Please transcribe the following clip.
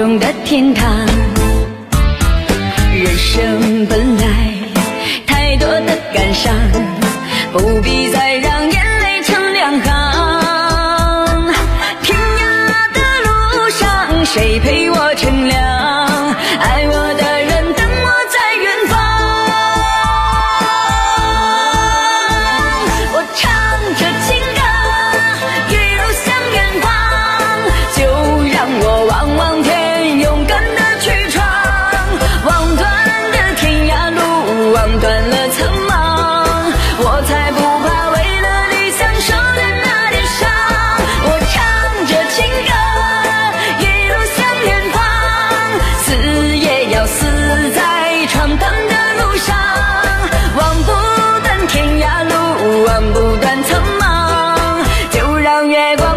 中的天堂。人生本来太多的感伤，不必再让眼泪成两行。天涯的路上，谁陪我乘凉？爱我的人等我在远方。我唱着情歌，一路向远方，就让我望望天，勇敢的去闯。望断的天涯路，望断了苍茫，我才不怕为了理想受的那点伤。我唱着情歌，一路向远方，死也要死在闯荡的路上。望不断天涯路，望不断苍茫，就让月光